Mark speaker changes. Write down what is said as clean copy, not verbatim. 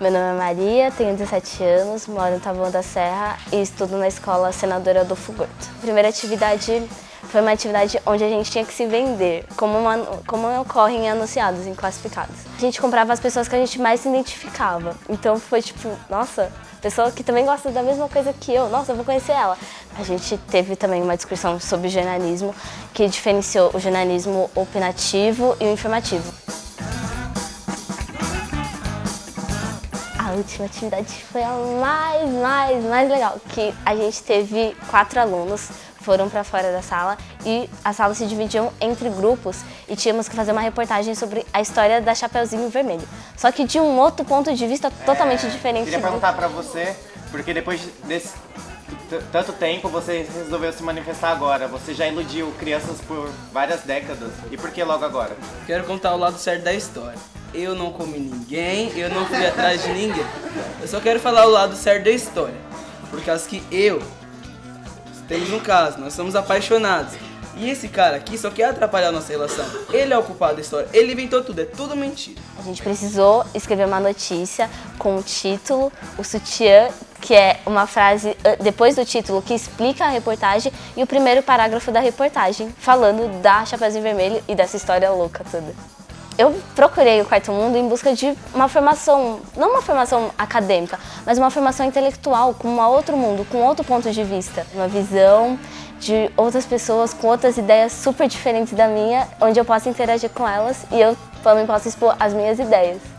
Speaker 1: Meu nome é Maria, tenho 17 anos, moro em Taboão da Serra e estudo na escola Senadora Adolfo Gorto. A primeira atividade foi uma atividade onde a gente tinha que se vender, como ocorre em anunciados, em classificados. A gente comprava as pessoas que a gente mais se identificava. Então foi tipo, nossa, pessoa que também gosta da mesma coisa que eu, nossa, eu vou conhecer ela. A gente teve também uma discussão sobre jornalismo que diferenciou o jornalismo opinativo e o informativo. A última atividade foi a mais legal, que a gente teve 4 alunos, foram para fora da sala e as salas se dividiam entre grupos e tínhamos que fazer uma reportagem sobre a história da Chapeuzinho Vermelho. Só que de um outro ponto de vista totalmente diferente.
Speaker 2: Queria perguntar para você, porque depois desse tanto tempo você resolveu se manifestar agora. Você já iludiu crianças por várias décadas. E por que logo agora?
Speaker 3: Quero contar o lado certo da história. Eu não comi ninguém, eu não fui atrás de ninguém. Eu só quero falar o lado certo da história. Por causa que temos um caso, nós somos apaixonados. E esse cara aqui só quer atrapalhar a nossa relação. Ele é o culpado da história, ele inventou tudo, é tudo mentira.
Speaker 1: A gente precisou escrever uma notícia com o título, o sutiã, que é uma frase depois do título que explica a reportagem, e o primeiro parágrafo da reportagem, falando da Chapeuzinho Vermelho e dessa história louca toda. Eu procurei o Quarto Mundo em busca de uma formação, não uma formação acadêmica, mas uma formação intelectual, com um outro mundo, com outro ponto de vista. Uma visão de outras pessoas com outras ideias super diferentes da minha, onde eu possa interagir com elas e eu também posso expor as minhas ideias.